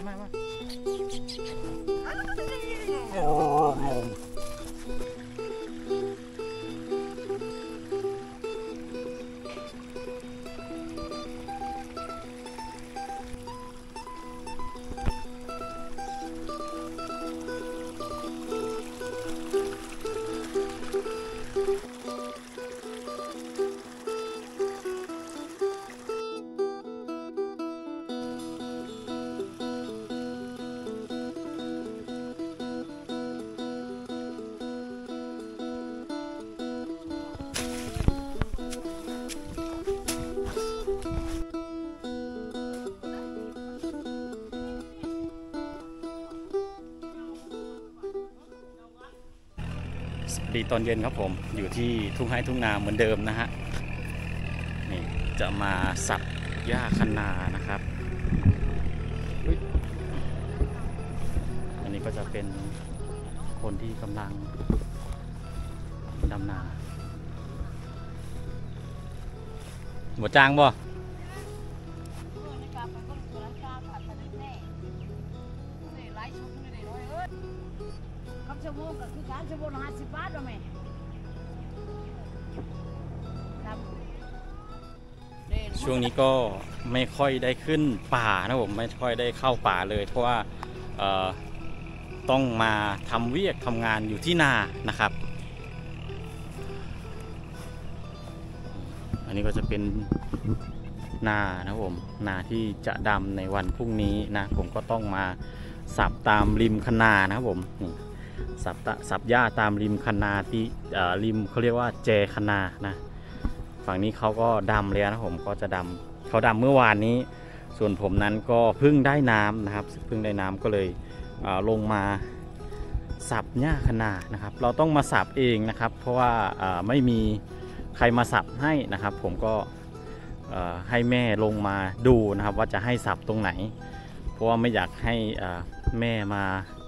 ดีตอนเย็นครับผมอยู่ที่ทุ่งไร่ทุ่งนาเหมือนเดิมนะฮะนี่จะมาสับหญ้าคะนานะครับอันนี้ก็จะเป็นคนที่กำลังดำนาหมดจางบ่ชั่วโมงก็คือการชั่วโมง50 บาทหรอแม่ช่วงนี้ก็ไม่ค่อยได้ขึ้นป่านะผมไม่ค่อยได้เข้าป่าเลยเพราะว่าต้องมาทำเวียกทำงานอยู่ที่นานะครับอันนี้ก็จะเป็นนานะผมนาที่จะดำในวันพรุ่งนี้นะผมก็ต้องมาสับตามริมคะนานะครับผมนี่สับหญ้าตามริมคะนาที่ริมเขาเรียกว่าแจคะนานะฝั่งนี้เขาก็ดำแล้วนะผมก็จะดำเขาดำเมื่อวานนี้ส่วนผมนั้นก็เพิ่งได้น้ำนะครับเพิ่งได้น้ำก็เลยลงมาสับหญ้าคะนานะครับเราต้องมาสับเองนะครับเพราะว่าไม่มีใครมาสับให้นะครับผมก็ให้แม่ลงมาดูนะครับว่าจะให้สับตรงไหนเพราะว่าไม่อยากให้แม่มา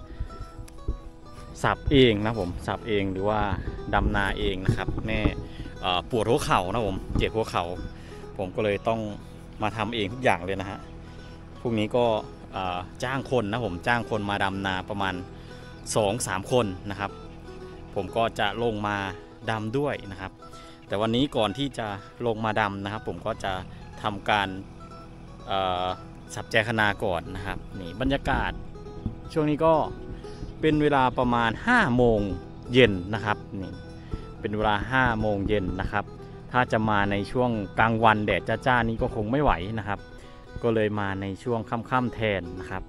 สับเองนะผมสับเองหรือว่าดำนาเองนะครับแม่ปวดหัวเข่านะผมเจ็บหัวเข่าผมก็เลยต้องมาทำเองทุกอย่างเลยนะฮะพวกนี้ก็จ้างคนนะผมจ้างคนมาดำนาประมาณ 2-3 คนนะครับผมก็จะลงมาดำด้วยนะครับแต่วันนี้ก่อนที่จะลงมาดำนะครับผมก็จะทำการสับแจคะนาก่อนนะครับนี่บรรยากาศช่วงนี้ก็เป็นเวลาประมาณ5 โมงเย็นนะครับนี่เป็นเวลา5 โมงเย็นนะครับถ้าจะมาในช่วงกลางวันแดดจ้าๆนี้ก็คงไม่ไหวนะครับก็เลยมาในช่วงค่ำๆแทนนะครับ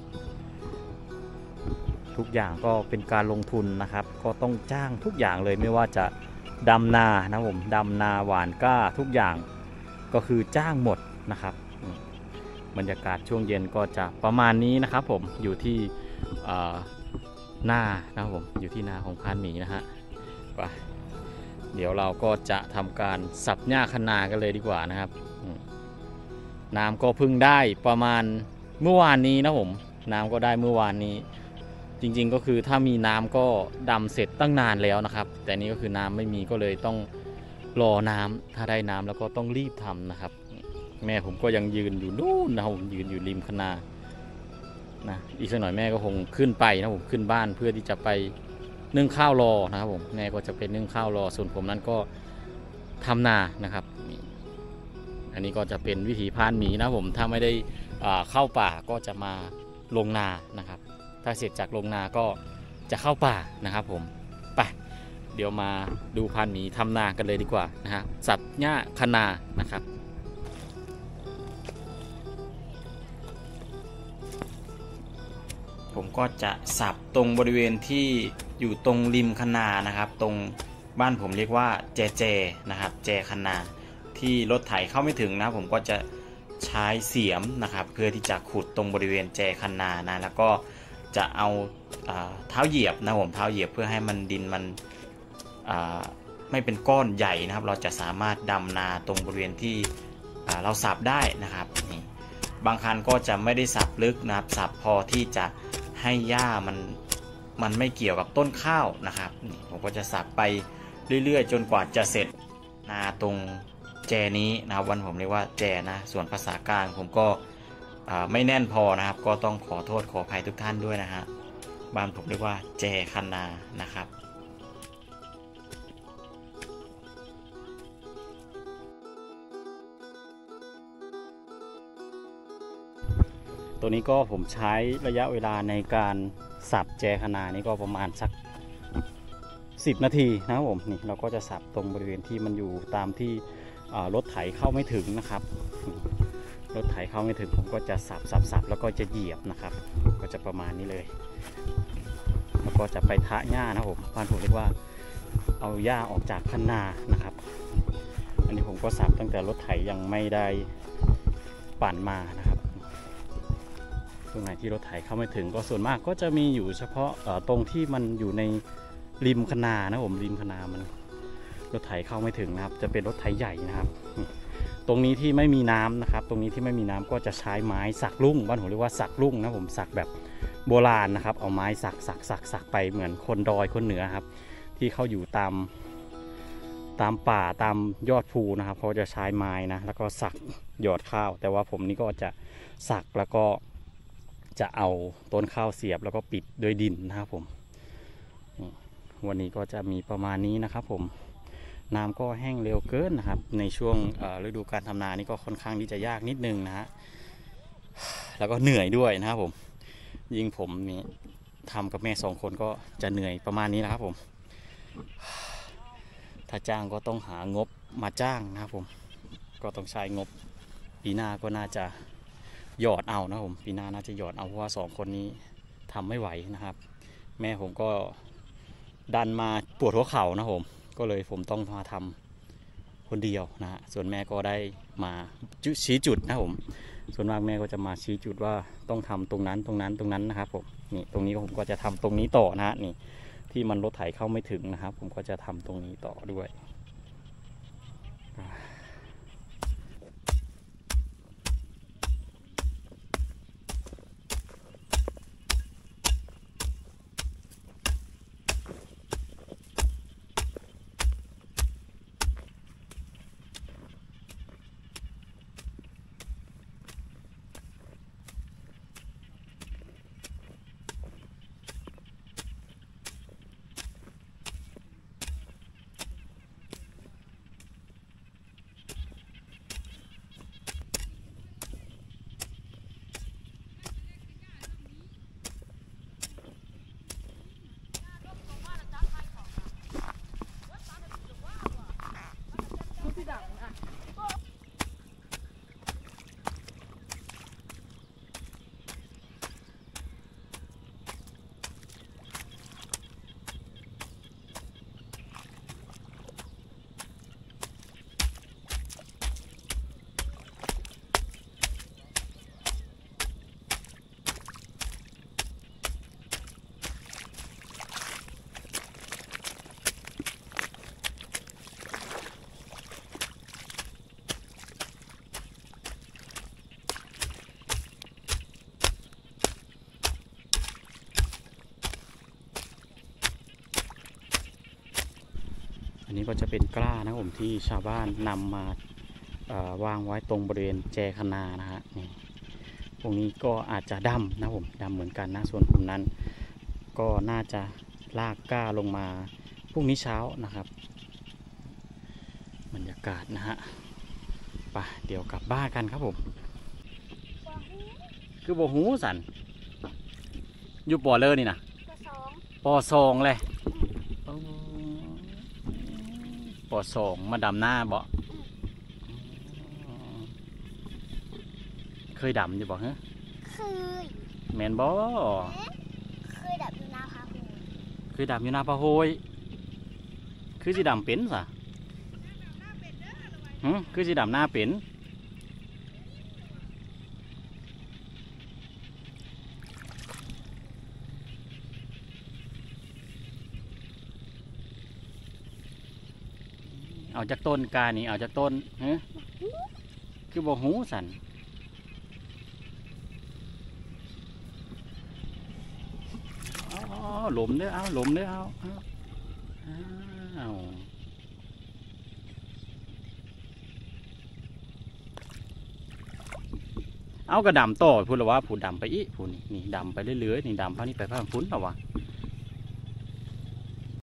ทุกอย่างก็เป็นการลงทุนนะครับก็ต้องจ้างทุกอย่างเลยไม่ว่าจะดำนานะผมดำนาหว่านกล้าทุกอย่างก็คือจ้างหมดนะครับบรรยากาศช่วงเย็นก็จะประมาณนี้นะครับผมอยู่ที่หน้านะครับผมอยู่ที่นาของพานหมีนะฮะไปเดี๋ยวเราก็จะทำการสับหญ้าคะนากันเลยดีกว่านะครับน้ำก็เพิ่งได้ประมาณเมื่อวานนี้นะผมน้ำก็ได้เมื่อวานนี้จริงๆก็คือถ้ามีน้ำก็ดำเสร็จตั้งนานแล้วนะครับแต่นี้ก็คือน้ำไม่มีก็เลยต้องรอน้ำถ้าได้น้ำแล้วก็ต้องรีบทำนะครับแม่ผมก็ยังยืนอยู่นู่นนะผมยืนอยู่ริมคะนานะอีกสักหน่อยแม่ก็คงขึ้นไปนะผมขึ้นบ้านเพื่อที่จะไปนึ่งข้าวรอนะครับผมแม่ก็จะเป็นนึ่งข้าวรอส่วนผมนั้นก็ทำนานะครับอันนี้ก็จะเป็นวิถีพานหมีนะผมถ้าไม่ได้เข้าป่าก็จะมาลงนานะครับถ้าเสร็จจากลงนาก็จะเข้าป่านะครับผมไปเดี๋ยวมาดูพานหมีทำนากันเลยดีกว่านะฮะสับหญ้าคะนานะครับผมก็จะสับตรงบริเวณที่อยู่ตรงริมคะนานะครับตรงบ้านผมเรียกว่าแจนะครับแจคะนาที่รถไถเข้าไม่ถึงนะผมก็จะใช้เสียมนะครับเพื่อที่จะขุดตรงบริเวณแจคะนานะแล้วก็จะเอาเท้าเหยียบนะผมเท้าเหยียบเพื่อให้มันดินมันไม่เป็นก้อนใหญ่นะครับเราจะสามารถดำนาตรงบริเวณที่เราสับได้นะครับนี่บางคันก็จะไม่ได้สับลึกนะครับสับพอที่จะให้หญ้ามันไม่เกี่ยวกับต้นข้าวนะครับนี่ผมก็จะสับไปเรื่อยๆจนกว่าจะเสร็จนาตรงแจนี้นะครับวันผมเรียกว่าแจนะส่วนภาษากลางผมก็ไม่แน่นพอนะครับก็ต้องขอโทษขออภัยทุกท่านด้วยนะฮะบ้านผมเรียกว่าแจคันนานะครับตัวนี้ก็ผมใช้ระยะเวลาในการสับแจคันนานี่ก็ประมาณสัก10 นาทีนะครับผมนี่เราก็จะสับตรงบริเวณที่มันอยู่ตามที่รถไถเข้าไม่ถึงนะครับรถไถเข้าไม่ถึงผมก็จะสับแล้วก็จะเหยียบนะครับก็จะประมาณนี้เลยแล้วก็จะไปทะหญ้านะผมบ้านผมเรียกว่าเอาหญ้าออกจากคันนานะครับอันนี้ผมก็สับตั้งแต่รถไถยังไม่ได้ปั่นมานะครับตรงไหนที่รถไถเข้าไม่ถึงก็ส่วนมากก็จะมีอยู่เฉพาะตรงที่มันอยู่ในริมคันนานะผมริมคันนามันรถไถเข้าไม่ถึงนะครับจะเป็นรถไถใหญ่นะครับตรงนี้ที่ไม่มีน้ำนะครับตรงนี้ที่ไม่มีน้ำก็จะใช้ไม้สักลุ่งบ้านผมเรียกว่าสักลุ่งนะผมสักแบบโบราณนะครับเอาไม้สักไปเหมือนคนดอยคนเหนือครับที่เขาอยู่ตามป่าตามยอดภูนะครับเขาจะใช้ไม้นะแล้วก็สักหยอดข้าวแต่ว่าผมนี่ก็จะสักแล้วก็จะเอาต้นข้าวเสียบแล้วก็ปิดด้วยดินนะครับผมวันนี้ก็จะมีประมาณนี้นะครับผมน้ำก็แห้งเร็วเกินนะครับในช่วงฤดูการทำนานี่ก็ค่อนข้างที่จะยากนิดนึงนะฮะแล้วก็เหนื่อยด้วยนะครับผมยิ่งผมนี่ทำกับแม่2 คนก็จะเหนื่อยประมาณนี้นะครับผมถ้าจ้างก็ต้องหางบมาจ้างนะครับผมก็ต้องใช้งบปีหน้าก็น่าจะหยอดเอานะผมปีหน้าน่าจะหยอดเอาเพราะว่า2 คนนี้ทำไม่ไหวนะครับแม่ผมก็ดันมาปวดหัวเข่านะผมก็เลยผมต้องมาทำคนเดียวนะฮะส่วนแม่ก็ได้มาชี้จุดนะผมส่วนมากแม่ก็จะมาชี้จุดว่าต้องทำตรงนั้นนะครับผมนี่ตรงนี้ผมก็จะทำตรงนี้ต่อนะฮะนี่ที่มันรถไถเข้าไม่ถึงนะครับผมก็จะทำตรงนี้ต่อด้วยอันนี้ก็จะเป็นกล้านะผมที่ชาวบ้านนำมาวางไว้ตรงบริเวณแจคันนานะฮะนี่พวกนี้ก็อาจจะดำนะผมดำเหมือนกันนะส่วนผมนั้นก็น่าจะลากกล้าลงมาพรุ่งนี้เช้านะครับบรรยากาศนะฮะไปเดี๋ยวกลับบ้านกันครับผมคือบ่หูสันอยู่ปอเลอร์นี่นะป.2เลยป.2มาดำหน้าบ่เคยดำอยู่บ่ฮะเคยแมนบ่เคยดับอยู่นาพาโฮยเคยดำอยู่นาพะโฮยคือสิดำเป็นสะคือสิดำหน้าเป็นเอาจากต้นกานี่เอาจากต้นคือบ่หูสันหลมเด้อเอาหลมเด้อเอาเอากระดำต่อพูดแล้วว่าผูดดำไปอีกผูนี่นี่ดำไปเรื่อยๆนี่ดำพานี่ไปพาพุ่นแล้ววะ